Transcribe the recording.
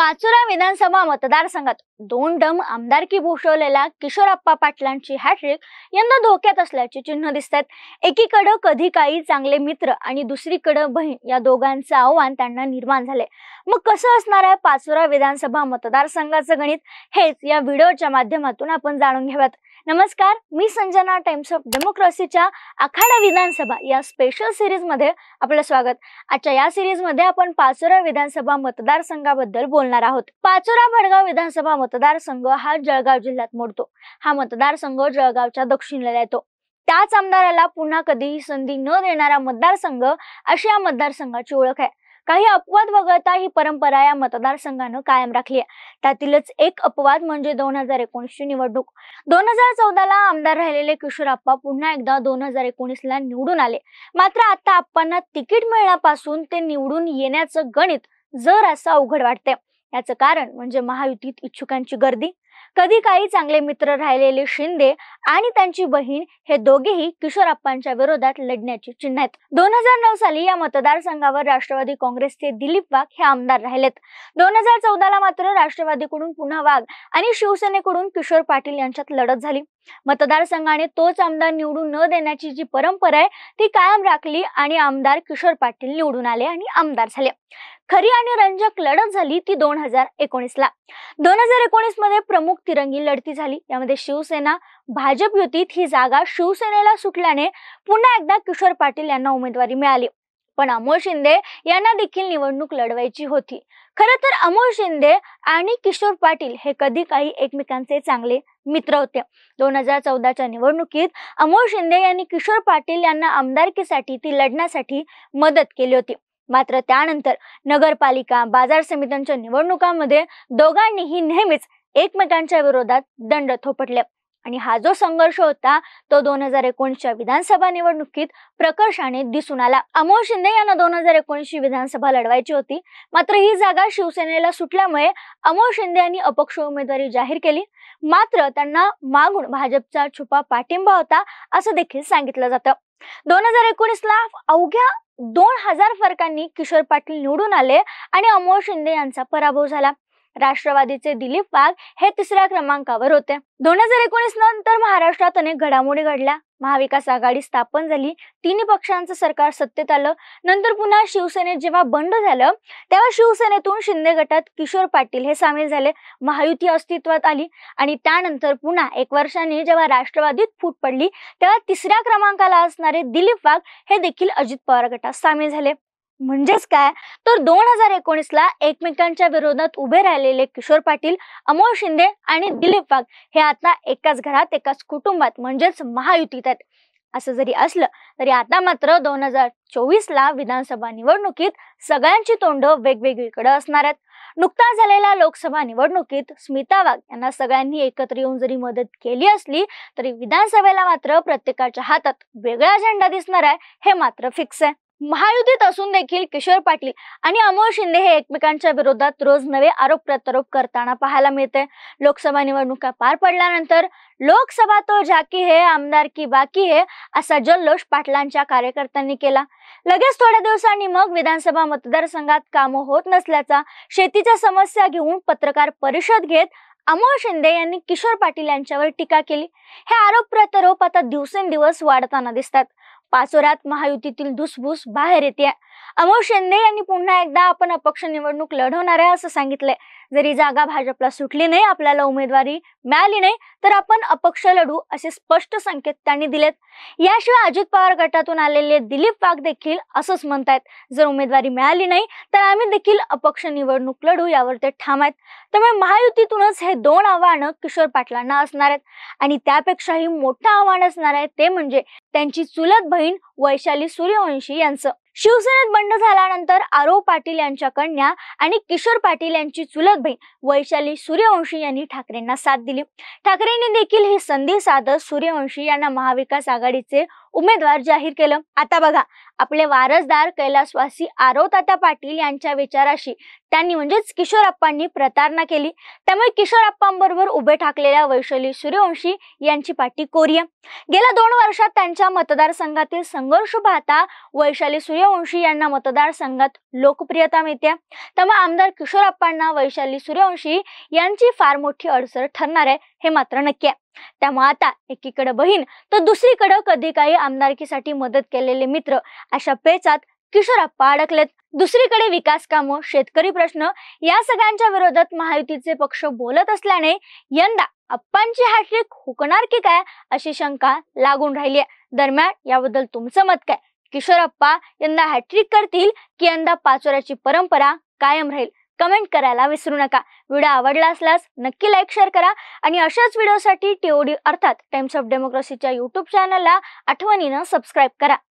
पाचोरा विधानसभा मतदारसंघात दोन डम आमदारकी भूषवलेल्या किशोरप्पा पाटलांची हॅट्रिक यंदा धोक्यात असल्याचे चिन्ह दिसतात। एकीकडे कधी काही चांगले मित्र आणि दुसरीकडे बहीण या दोघांचे आव्हान त्यांना निर्माण झाले। मग कसं असणार आहे पाचोरा विधानसभा मतदारसंघाचं गणित, हेच या व्हिडिओच्या माध्यमातून आपण जाणून घेऊयात। नमस्कार, मी संजना, टाइम्स ऑफ डेमोक्रेसीच्या आखाडा विधानसभा या स्पेशल सिरीज मध्ये आपलं स्वागत। आजच्या या सिरीज मध्ये आपण पाचोरा विधानसभा मतदारसंघाबद्दल बोलणार आहोत। पाचोरा भडगाव विधानसभा मतदारसंघ हा जळगाव जिल्ह्यात मोडतो। हा मतदारसंघ जळगावच्या दक्षिणेला येतो। त्याच आमदाराला पुन्हा कधीही संधी न देणारा मतदारसंघ अशी या मतदारसंघाची ओळख आहे। काही अपवाद वगळता ही परंपरा या मतदारसंघानं कायम राखली आहे। त्यातीलच एक अपवाद म्हणजे 2019 ची निवडणूक। 2014 ला आमदार राहिलेले किशोरप्पा पुन्हा एकदा 2019 ला निवडून आले। मात्र आता आप्पांना तिकीट मिळण्यापासून ते निवडून येण्याचं गणित जरासं अवघड वाटते। याचं कारण म्हणजे महायुतीत इच्छुकांची गर्दी। कधी काही चांगले मित्र राहिलेले शिंदे आणि त्यांची बहीण हे दोघेही किशोरप्पांच्या विरोधात लढण्याची चिन्ह आहेत। 2009 साली या मतदारसंघावर राष्ट्रवादी काँग्रेसचे दिलीप वाघ हे आमदार राहिलेत। 2014 ला मात्र राष्ट्रवादीकडून पुन्हा वाघ आणि शिवसेनेकडून किशोर पाटील यांच्यात लढत झाली। मतदारसंघाने तोच आमदार निवडून न देण्याची जी परंपरा आहे ती कायम राखली आणि आमदार किशोर पाटील निवडून आले आणि आमदार झाले। खरी आणि रंजक लढत झाली ती 2019 ला। 2019 मध्ये प्रमुख तिरंगी लढती झाली। यामध्ये शिवसेना भाजप युतीत ही जागा शिवसेनेला सुटल्याने पुन्हा एकदा किशोर पाटील यांना उमेदवारी मिळाली। पण अमोल शिंदे यांना देखील निवडणूक लढवायची होती। खरं तर अमोल शिंदे आणि किशोर पाटील हे कधी काही एकमेकांचे चांगले मित्र होते। 2014च्या निवडणुकीत अमोल शिंदे यांनी किशोर पाटील यांना आमदारकीसाठी ती लढण्यासाठी मदत केली होती। मात्र त्यानंतर नगरपालिका, बाजार समित्यांच्या निवडणुकांमध्ये दोघांनीही नेहमीच एकमेकांच्या विरोधात दंड थोपटले आणि हा जो संघर्ष होता तो 2019च्या विधानसभा निवडणुकीत प्रकर्षाने दिसून आला। अमोल शिंदे यांना 2019 ची विधानसभा लढवायची होती। मात्र ही जागा शिवसेनेला सुटल्यामुळे अमोल शिंदे यांनी अपक्ष उमेदवारी जाहीर केली। मात्र त्यांना मागून भाजपचा छुपा पाठिंबा होता असं देखील सांगितलं जातं। 2019 ला अवघ्या 2000 फरकांनी किशोर पाटील निवडून आले आणि अमोल शिंदे यांचा पराभव झाला। राष्ट्रवादीचे दिलीप वाघ हे तिसऱ्या क्रमांकावर होते। 2019 नंतर महाराष्ट्रात अनेक घडामोडी घडल्या। महाविकास आघाडी स्थापन झाली, तिन्ही पक्षांचं सरकार सत्तेत आलं। नंतर पुन्हा शिवसेनेत जेव्हा बंड झालं तेव्हा शिवसेनेतून शिंदे गटात किशोर पाटील हे सामील झाले। महायुती अस्तित्वात आली आणि त्यानंतर पुन्हा 1 वर्षांनी जेव्हा राष्ट्रवादीत फूट पडली तेव्हा तिसऱ्या क्रमांकाला असणारे दिलीप वाघ हे देखील अजित पवार गटात सामील झाले। म्हणजेच काय तर 2019 ला एकमेकांच्या विरोधात उभे राहिलेले किशोर पाटील, अमोल शिंदे आणि दिलीप वाघ हे आता एकाच घरात, एकाच कुटुंबात म्हणजेच महायुतीत आहेत। असं जरी असलं तरी आता मात्र 2024 ला विधानसभा निवडणुकीत सगळ्यांची तोंड वेगवेगळीकडे असणार आहेत। नुकताच झालेल्या लोकसभा निवडणुकीत स्मिता वाघ यांना सगळ्यांनी एकत्र येऊन जरी मदत केली असली तरी विधानसभेला मात्र प्रत्येकाच्या हातात वेगळा झेंडा दिसणार आहे, हे मात्र फिक्स आहे। महायुतीत असून देखील किशोर पाटील आणि अमोल शिंदे हे एकमेकांच्या विरोधात रोज नवे आरोप प्रत्यारोप करताना पाहायला मिळते। लोकसभा निवडणुका पार पडल्यानंतर लोकसभा तो जाकी है, आमदारकी बाकी है असा जल्लोष पाटलांच्या कार्यकर्त्यांनी केला। लगेच थोड्या दिवसांनी मग विधानसभा मतदारसंघात कामं होत नसल्याचा, शेतीच्या समस्या घेऊन पत्रकार परिषद घेत अमोल शिंदे यांनी किशोर पाटील यांच्यावर टीका केली। हे आरोप प्रत्यारोप आता दिवसेंदिवस वाढताना दिसतात। पाचोऱ्यात महायुतीतील धुसफूस बाहेर येते। अमोल शिंदे यांनी पुन्हा एकदा आपण अपक्ष निवडणूक लढवणार आहे असं सांगितलंय। जरी जागा भाजपला सुटली नाही, आपल्याला उमेदवारी मिळाली नाही तर आपण अपक्ष लढू असे स्पष्ट संकेत त्यांनी दिलेत। याशिवाय अजित पवार गटातून आलेले दिलीप वाघ देखील असंच म्हणतायत, जर उमेदवारी मिळाली नाही तर आम्ही देखील अपक्ष निवडणूक लढू, यावर ते ठाम आहेत। त्यामुळे महायुतीतूनच हे दोन आव्हानं किशोर पाटलांना असणार आहेत आणि त्यापेक्षाही मोठं आव्हान असणार आहे ते म्हणजे त्यांची चुलत बहीण वैशाली सूर्यवंशी यांचं। शिवसेनेत बंड झाल्यानंतर आरव पाटील यांच्या कन्या आणि किशोर पाटील यांची चुलत बहीण वैशाली सूर्यवंशी यांनी ठाकरेंना साथ दिली। ठाकरेंनी देखील ही संधी साधत सूर्यवंशी यांना महाविकास आघाडीचे उमेदवार जाहीर केलं. आता बघा, आपले वारसदार कैलासवासी आरवतात्या पाटील यांच्या विचाराशी त्यांनी म्हणजेच किशोरप्पांनी प्रतारणा केली. त्यामुळे किशोरप्पांबरोबर उभे ठाकलेल्या वैशाली सूर्यवंशी यांची पाठी कोरी आहे. गेल्या 2 वर्षात त्यांच्या मतदारसंघातील संघर्ष पाहता वैशाली सूर्यवंशी यांना मतदारसंघात लोकप्रियता मिळते. त्यामुळे आमदार किशोरप्पांना वैशाली सूर्यवंशी यांची फार मोठी अडचण ठरणार आहे हे मात्र नक्की आहे. त्यामुळे आता एकीकडे बहीण तर दुसरीकडे कधी काही आमदारकीसाठी मदत केलेले मित्र अशा पेचात किशोरप्पा अडकलेत. दुसरीकडे विकास कामं, शेतकरी प्रश्न या सगळ्यांच्या विरोधात महायुतीचे पक्ष बोलत असल्याने यंदा अप्पांची हॅट्रिक हुकणार की काय अशी शंका लागून राहिली आहे. दरम्यान याबद्दल तुमचं मत काय? किशोरप्पा यंदा हॅट्रिक करतील की यंदा पाचोऱ्याची परंपरा कायम राहील? कमेंट करायला विसरू नका. व्हिडिओ आवडला असल्यास नक्की लाईक शेअर करा आणि अशाच व्हिडिओसाठी TOD अर्थात टाइम्स ऑफ डेमोक्रेसीच्या YouTube चॅनलला आठवणीनं सबस्क्राईब करा.